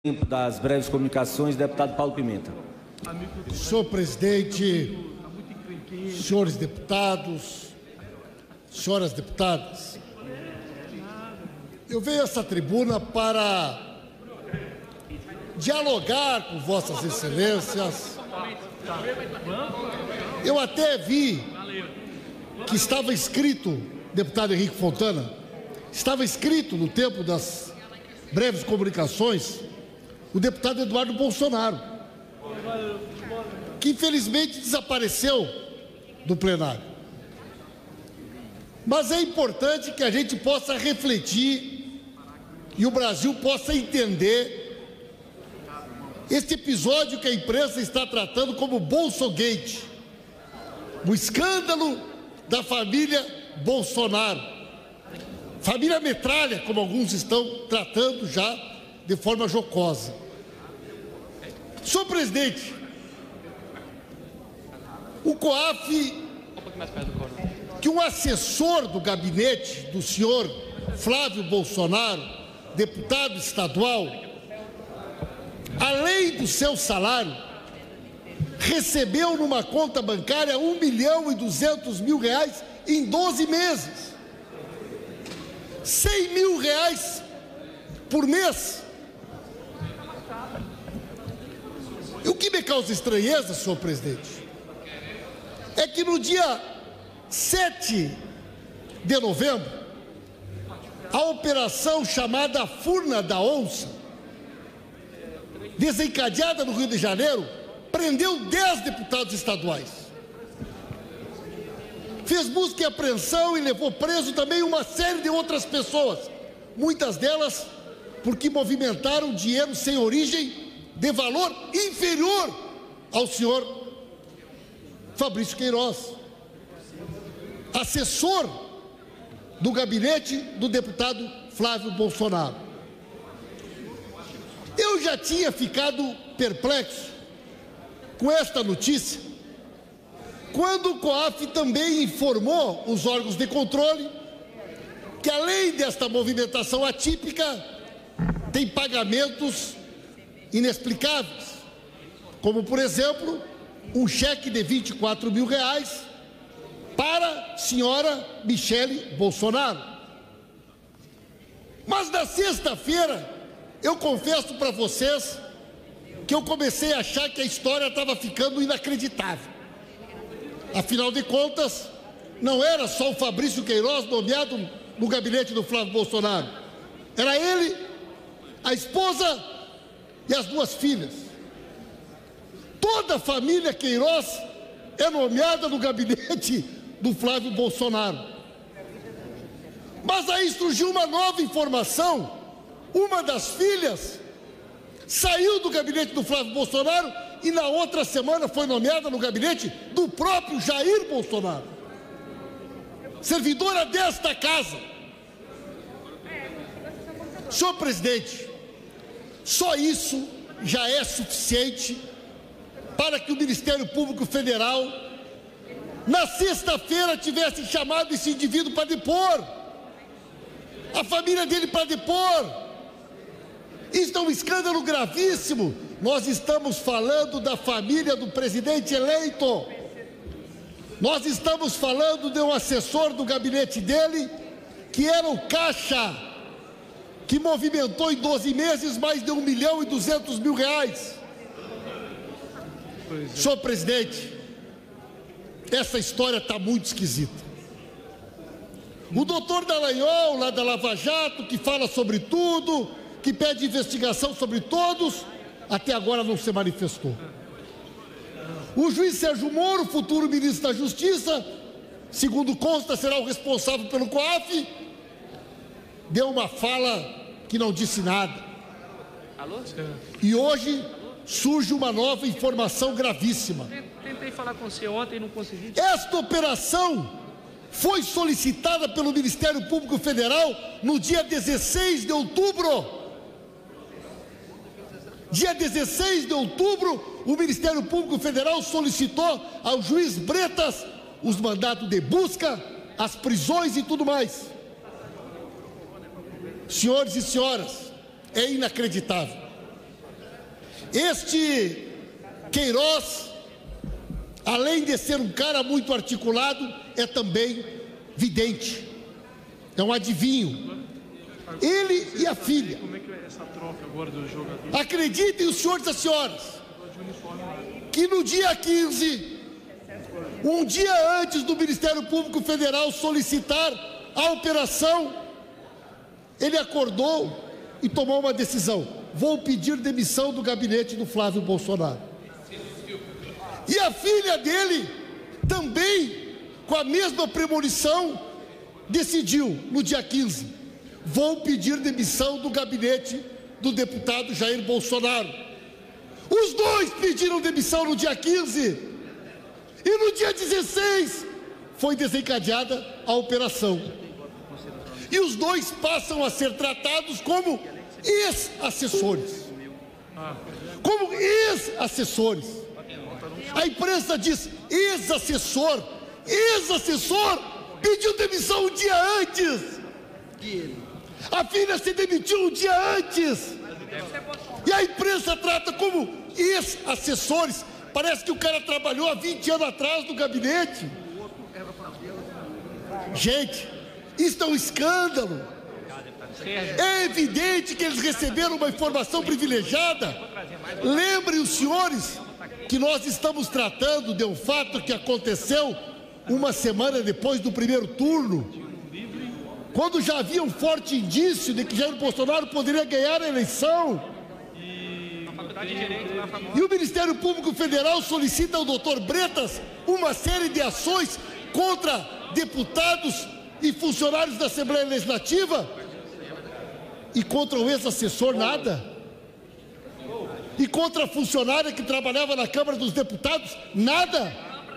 das breves comunicações, deputado Paulo Pimenta. Senhor presidente, senhores deputados, senhoras deputadas, eu venho a essa tribuna para dialogar com vossas excelências. Eu até vi que estava escrito, deputado Henrique Fontana, estava escrito no tempo das breves comunicações, o deputado Eduardo Bolsonaro, que infelizmente desapareceu do plenário. Mas é importante que a gente possa refletir e o Brasil possa entender este episódio que a imprensa está tratando como Bolsogate, o escândalo da família Bolsonaro, família metralha, como alguns estão tratando já de forma jocosa. Senhor presidente, o COAF, que um assessor do gabinete do senhor Flávio Bolsonaro, deputado estadual, além do seu salário, recebeu numa conta bancária R$1.200.000 em 12 meses. R$100 mil por mês. E o que me causa estranheza, senhor presidente, é que no dia 7 de novembro, a operação chamada Furna da Onça, desencadeada no Rio de Janeiro, prendeu 10 deputados estaduais. Fez busca e apreensão e levou preso também uma série de outras pessoas, muitas delas porque movimentaram dinheiro sem origem, de valor inferior ao senhor Fabrício Queiroz, assessor do gabinete do deputado Flávio Bolsonaro. Eu já tinha ficado perplexo com esta notícia quando o COAF também informou os órgãos de controle que, além desta movimentação atípica, tem pagamentos inexplicáveis, como, por exemplo, um cheque de R$24 mil para a senhora Michele Bolsonaro. Mas na sexta-feira, eu confesso para vocês que eu comecei a achar que a história estava ficando inacreditável. Afinal de contas, não era só o Fabrício Queiroz nomeado no gabinete do Flávio Bolsonaro. Era ele, a esposa e as duas filhas. Toda a família Queiroz é nomeada no gabinete do Flávio Bolsonaro. Mas aí surgiu uma nova informação. Uma das filhas saiu do gabinete do Flávio Bolsonaro e na outra semana foi nomeada no gabinete do próprio Jair Bolsonaro, servidora desta casa. Senhor presidente, só isso já é suficiente para que o Ministério Público Federal, na sexta-feira, tivesse chamado esse indivíduo para depor, a família dele para depor. Isso é um escândalo gravíssimo. Nós estamos falando da família do presidente eleito. Nós estamos falando de um assessor do gabinete dele, que era o caixa, que movimentou em 12 meses mais de R$1.200.000. Senhor presidente, essa história está muito esquisita. O doutor Dallagnol, lá da Lava Jato, que fala sobre tudo, que pede investigação sobre todos, até agora não se manifestou. O juiz Sérgio Moro, futuro ministro da Justiça, segundo consta, será o responsável pelo COAF, deu uma fala que não disse nada. E hoje surge uma nova informação gravíssima. Tentei falar com você ontem e não consegui. Esta operação foi solicitada pelo Ministério Público Federal no dia 16 de outubro. Dia 16 de outubro, o Ministério Público Federal solicitou ao juiz Bretas os mandatos de busca, as prisões e tudo mais. Senhores e senhoras, é inacreditável. Este Queiroz, além de ser um cara muito articulado, é também vidente, é um adivinho. Ele e a filha. Como é que é essa troca agora do jogador? Acreditem, os senhores e as senhoras, que no dia 15, um dia antes do Ministério Público Federal solicitar a operação, ele acordou e tomou uma decisão: vou pedir demissão do gabinete do Flávio Bolsonaro. E a filha dele também, com a mesma premonição, decidiu no dia 15: vou pedir demissão do gabinete do deputado Jair Bolsonaro. Os dois pediram demissão no dia 15 e no dia 16 foi desencadeada a operação. E os dois passam a ser tratados como ex-assessores. Como ex-assessores. A imprensa diz: ex-assessor. Ex-assessor pediu demissão um dia antes. A filha se demitiu um dia antes. E a imprensa trata como ex-assessores. Parece que o cara trabalhou há 20 anos atrás no gabinete. Gente, isso é um escândalo. É evidente que eles receberam uma informação privilegiada. Lembrem os senhores que nós estamos tratando de um fato que aconteceu uma semana depois do primeiro turno, quando já havia um forte indício de que Jair Bolsonaro poderia ganhar a eleição. E o Ministério Público Federal solicita ao doutor Bretas uma série de ações contra deputados e funcionários da Assembleia Legislativa, e contra o ex-assessor nada, e contra a funcionária que trabalhava na Câmara dos Deputados nada.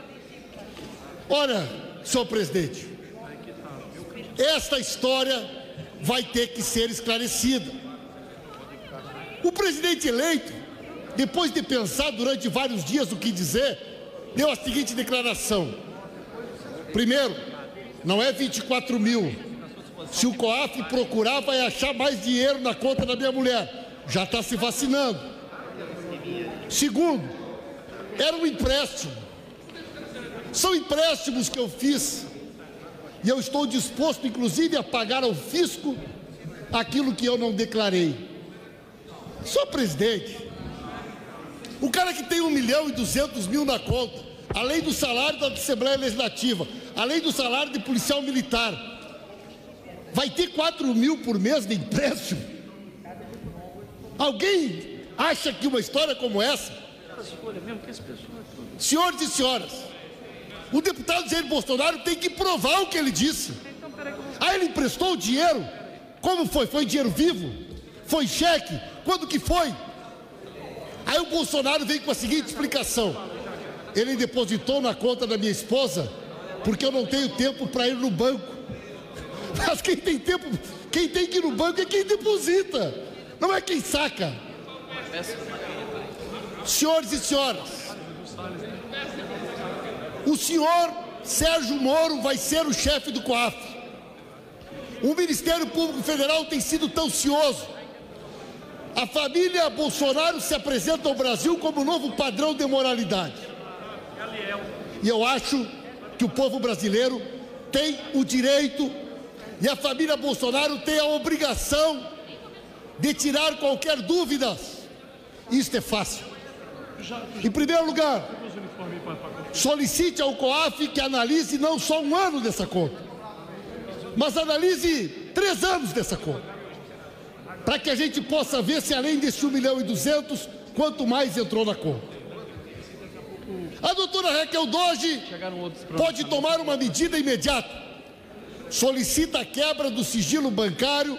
Olha, senhor presidente, esta história vai ter que ser esclarecida. O presidente eleito, depois de pensar durante vários dias o que dizer, deu a seguinte declaração: primeiro, não é 24 mil. Se o COAF procurar, vai achar mais dinheiro na conta da minha mulher. Já está se vacinando. Segundo, era um empréstimo. São empréstimos que eu fiz. E eu estou disposto, inclusive, a pagar ao fisco aquilo que eu não declarei. Senhor presidente, o cara que tem 1.200.000 na conta, além do salário da Assembleia Legislativa, além do salário de policial militar, vai ter 4 mil por mês de empréstimo? Alguém acha que uma história como essa? Senhores e senhoras, o deputado Jair Bolsonaro tem que provar o que ele disse. Ah, ele emprestou o dinheiro? Como foi? Foi dinheiro vivo? Foi cheque? Quando que foi? Aí o Bolsonaro veio com a seguinte explicação: ele depositou na conta da minha esposa porque eu não tenho tempo para ir no banco. Mas quem tem tempo, quem tem que ir no banco é quem deposita, não é quem saca. Senhores e senhoras, o senhor Sérgio Moro vai ser o chefe do COAF. O Ministério Público Federal tem sido tão cioso. A família Bolsonaro se apresenta ao Brasil como um novo padrão de moralidade. E eu acho que o povo brasileiro tem o direito, e a família Bolsonaro tem a obrigação de tirar qualquer dúvida. Isto é fácil. Em primeiro lugar, solicite ao COAF que analise não só 1 ano dessa conta, mas analise 3 anos dessa conta, para que a gente possa ver se além desse 1.200.000, quanto mais entrou na conta. A doutora Raquel Doge pode tomar uma medida imediata. Solicita a quebra do sigilo bancário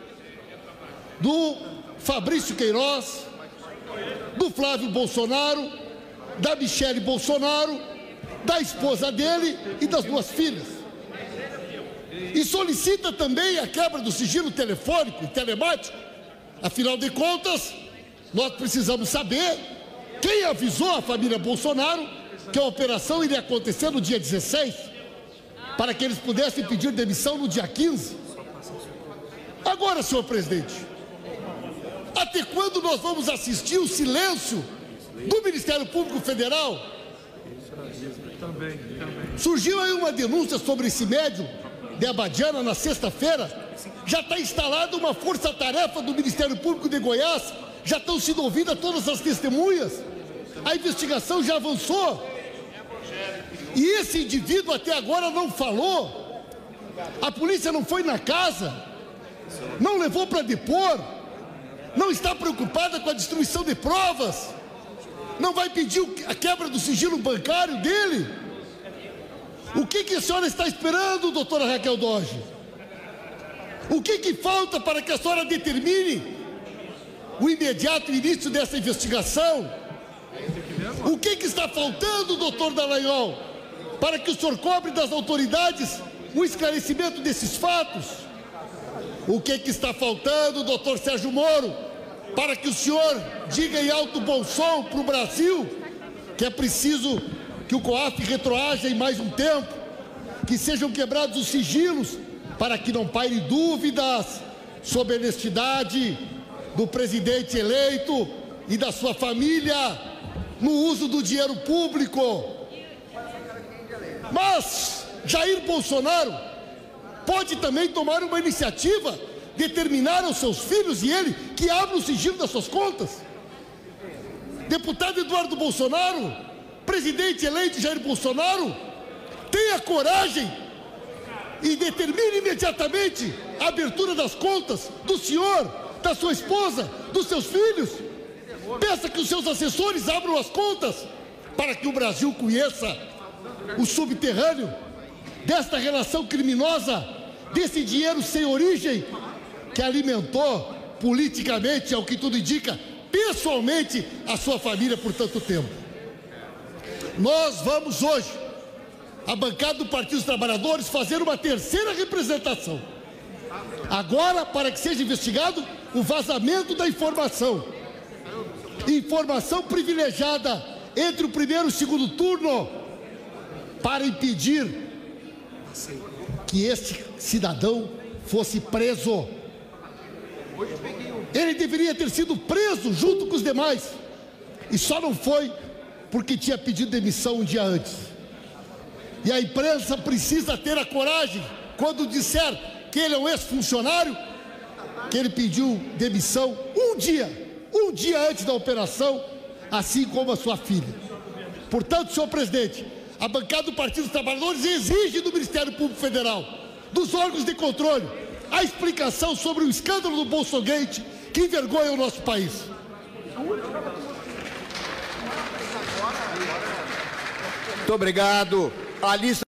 do Fabrício Queiroz, do Flávio Bolsonaro, da Michele Bolsonaro, da esposa dele e das 2 filhas. E solicita também a quebra do sigilo telefônico e telemático. Afinal de contas, nós precisamos saber quem avisou a família Bolsonaro que a operação iria acontecer no dia 16, para que eles pudessem pedir demissão no dia 15. Agora, senhor presidente, a Até quando nós vamos assistir o silêncio do Ministério Público Federal? Também. Surgiu aí uma denúncia sobre esse médium de Abadiana na sexta-feira. Já está instalada uma força-tarefa do Ministério Público de Goiás, já estão sendo ouvidas todas as testemunhas, a investigação já avançou. E esse indivíduo até agora não falou, a polícia não foi na casa, não levou para depor, não está preocupada com a destruição de provas, não vai pedir a quebra do sigilo bancário dele. O que a senhora está esperando, doutora Raquel Dodge? O que falta para que a senhora determine o imediato início dessa investigação? O que está faltando, doutor Dallagnol, para que o senhor cobre das autoridades o esclarecimento desses fatos? O que está faltando, doutor Sérgio Moro, para que o senhor diga em alto bom som para o Brasil que é preciso que o COAF retroaja em mais um tempo, que sejam quebrados os sigilos, para que não paire dúvidas sobre a honestidade do presidente eleito e da sua família no uso do dinheiro público. Mas Jair Bolsonaro pode também tomar uma iniciativa, determinar aos seus filhos e ele que abra o sigilo das suas contas. Deputado Eduardo Bolsonaro, presidente eleito Jair Bolsonaro, tenha coragem e determine imediatamente a abertura das contas do senhor, da sua esposa, dos seus filhos. Peça que os seus assessores abram as contas para que o Brasil conheça o subterrâneo desta relação criminosa, desse dinheiro sem origem que alimentou politicamente, ao que tudo indica, pessoalmente, a sua família por tanto tempo. Nós vamos hoje, a bancada do Partido dos Trabalhadores, fazer uma terceira representação. Agora, para que seja investigado o vazamento da informação. Informação privilegiada entre o primeiro e o segundo turno, para impedir que este cidadão fosse preso. Ele deveria ter sido preso junto com os demais, e só não foi porque tinha pedido demissão um dia antes. E a imprensa precisa ter a coragem, quando disser que ele é um ex-funcionário, que ele pediu demissão um dia antes da operação, assim como a sua filha. Portanto, senhor presidente, a bancada do Partido dos Trabalhadores exige do Ministério Público Federal, dos órgãos de controle, a explicação sobre o escândalo do Bolsogate que envergonha o nosso país. Muito obrigado. A lista